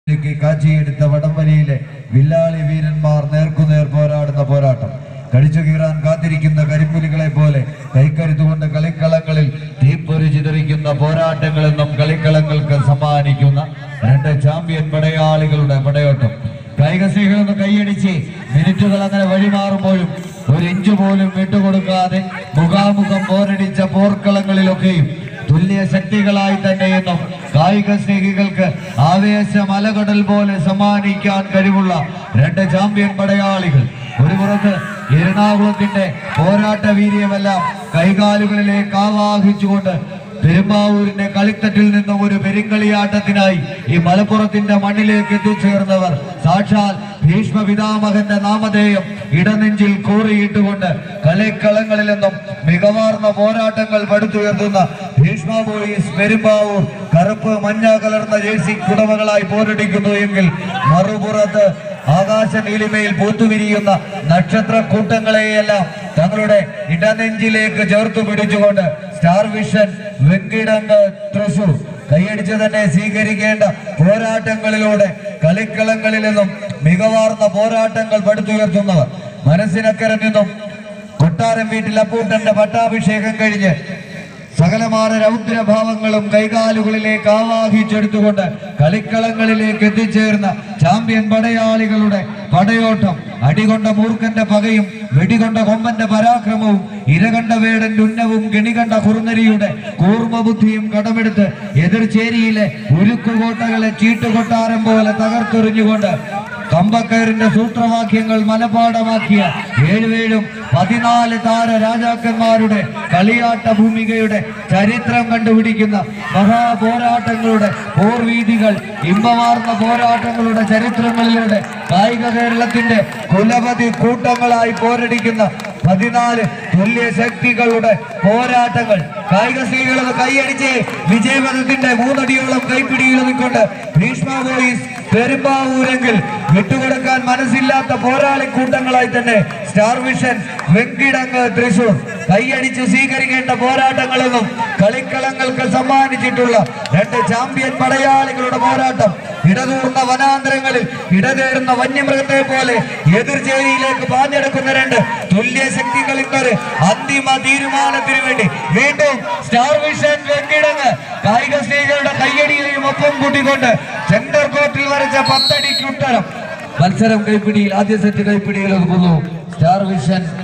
കാച്ചിയെടുത്ത വടംവലിയിലെ വില്ലാളി വീരന്മാർ നേർക്കുനേർ പോരാടുന്ന പോരാട്ടം. കടിച്ചു കീറാൻ കാത്തിരിക്കുന്ന കരിമ്പുലികളെ പോലെ കൈക്കരുത്തുകൊണ്ട് കളിക്കളങ്ങളിൽ തീപ്പൊരി ചിതറിക്കുന്ന പോരാട്ടങ്ങളെന്നും കളിക്കളങ്ങൾക്ക് സമ്മാനിക്കുന്ന രണ്ട് ചാമ്പ്യൻ പടയാളികളുടെ പടയോട്ടം. കായിക സ്നേഹികളൊന്ന് കൈയടിച്ച് മിനിറ്റുകൾ അങ്ങനെ വഴിമാറുമ്പോഴും ഒരു ഇഞ്ച് പോലും വിട്ടുകൊടുക്കാതെ മുഖാമുഖം പോരടിച്ച പോർക്കളങ്ങളിലൊക്കെയും തുല്യ ശക്തികളായി തന്നെയെന്നും കായിക സ്നേഹികൾക്ക് ആവേശ മലകടൽ പോലെ സമ്മാനിക്കാൻ കഴിവുള്ള രണ്ട് ചാമ്പ്യൻ പടയാളികൾ. ഒരു പുറത്ത് എറണാകുളത്തിന്റെ പോരാട്ട വീര്യമെല്ലാം കൈകാലുകളിലേക്ക് ആവാഹിച്ചുകൊണ്ട് പെരുമ്പാവൂരിന്റെ കളിത്തട്ടിൽ നിന്നും ഒരു പെരുങ്കളിയാട്ടത്തിനായി ഈ മലപ്പുറത്തിന്റെ മണ്ണിലേക്ക് എത്തിച്ചേർന്നവർ സാക്ഷാൽ ഭീഷ്മ പിതാമഹന്റെ നാമധേയം ഇടനെഞ്ചിൽ കോറിയിട്ടുകൊണ്ട് കളിക്കളങ്ങളിൽ നിന്നും മികവാർന്ന പോരാട്ടങ്ങൾ പടുത്തുയർത്തുന്ന ഭീഷ്മ ബോയ്സ് പെരുമ്പാവൂർ കറുപ്പ് മഞ്ഞ കലർന്ന ജേഴ്സി കുടമകളായി പോരടിക്കുന്നു എങ്കിൽ മറുപുറത്ത് ആകാശ നീലിമയിൽ പൂത്തുവിരിയുന്ന നക്ഷത്ര കൂട്ടങ്ങളെയെല്ലാം തങ്ങളുടെ ഇടനെഞ്ചിലേക്ക് ചേർത്തു പിടിച്ചുകൊണ്ട് സ്റ്റാർ വിഷൻ വെങ്കിടങ്ങ് തൃശൂർ കൈയടിച്ച് തന്നെ സ്വീകരിക്കേണ്ട പോരാട്ടങ്ങളിലൂടെ കളിക്കളങ്ങളിൽ നിന്നും മികവാർന്ന പോരാട്ടങ്ങൾ പടുത്തുയർത്തുന്നവർ. മനസ്സിനക്കരെ നിന്നും കൊട്ടാരം വീട്ടിൽ അപ്പൂട്ടന്റെ പട്ടാഭിഷേകം കഴിഞ്ഞ് സകലമായ രൗദ്രഭാവങ്ങളും കൈകാലുകളിലേക്ക് ആവാഹിച്ചെടുത്തുകൊണ്ട് കളിക്കളങ്ങളിലേക്ക് എത്തിച്ചേർന്ന ചാമ്പ്യൻ പടയാളികളുടെ പടയോട്ടം. അടികൊണ്ട മൂർഖന്റെ പകയും വെടികൊണ്ട കൊമ്പന്റെ പരാക്രമവും ഇരകണ്ട വേടന്റെ ഉന്നവും കെണികണ്ട കുറുനരിയുടെ കൂർമ്മബുദ്ധിയും കടമെടുത്ത് എതിർചേരിയിലെ ഉരുക്കുകോട്ടകളെ ചീട്ടുകൊട്ടാരം പോലെ തകർത്തെറിഞ്ഞുകൊണ്ട് കമ്പക്കയറിന്റെ സൂത്രവാക്യങ്ങൾ മനപാഠമാക്കിയ 14 താര രാജാക്കന്മാരുടെ കളിയാട്ട ഭൂമികയുടെ ചരിത്രം കണ്ടുപിടിക്കുന്ന മഹാപോരാട്ടങ്ങളുടെ പോർവീതികൾ, ഇമ്പമാർന്ന പോരാട്ടങ്ങളുടെ ചരിത്രങ്ങളിലൂടെ കായിക കേരളത്തിന്റെ കുലപതി കൂട്ടങ്ങളായി പോരടിക്കുന്ന 14 തുല്യ ശക്തികളുടെ പോരാട്ടങ്ങൾ. കായിക സ്ത്രീകളത് കൈയടിച്ച് വിജയപഥത്തിന്റെ 3 അടിയോളം കൈപ്പിടിയിൽ നിൽക്കൊണ്ട് ഭീഷ്മ ബോയ്സ് പെരുമ്പാവൂരെങ്കിൽ വിട്ടുകൊടുക്കാൻ മനസ്സില്ലാത്ത പോരാളി കൂട്ടങ്ങളായി തന്നെ സ്റ്റാർ വിഷൻ വെങ്കിടങ്ങ് തൃശൂർ കൈയടിച്ച് സ്വീകരിക്കേണ്ട പോരാട്ടങ്ങളെന്നും കളിക്കളങ്ങൾക്ക് സമ്മാനിച്ചിട്ടുള്ള രണ്ട് ചാമ്പ്യൻ പടയാളികളുടെ പോരാട്ടം. ഇടതൂർന്ന വനാന്തരങ്ങളിൽ ഇടതേടുന്ന വന്യമൃഗത്തെ പോലെ എതിർചേരിയിലേക്ക് പാഞ്ഞെടുക്കുന്ന രണ്ട് തുല്യ ശക്തികൾ ഇന്നൊരു അന്തിമ തീരുമാനത്തിന് വേണ്ടി വീണ്ടും സ്റ്റാർ വിഷൻ വെങ്കിടങ്ങ് കായിക സ്ത്രീകളുടെ കയ്യടിയിലെയും ഒപ്പം കൂട്ടിക്കൊണ്ട് സെന്റർ കോർട്ടിൽ വരച്ച 10 അടിക്ക് ഉത്തരം. മത്സരം കൈപ്പിടിയിൽ, ആദ്യ സെറ്റ് കൈപ്പിടിയിൽ ഒതുങ്ങുന്നു സ്റ്റാർ വിഷൻ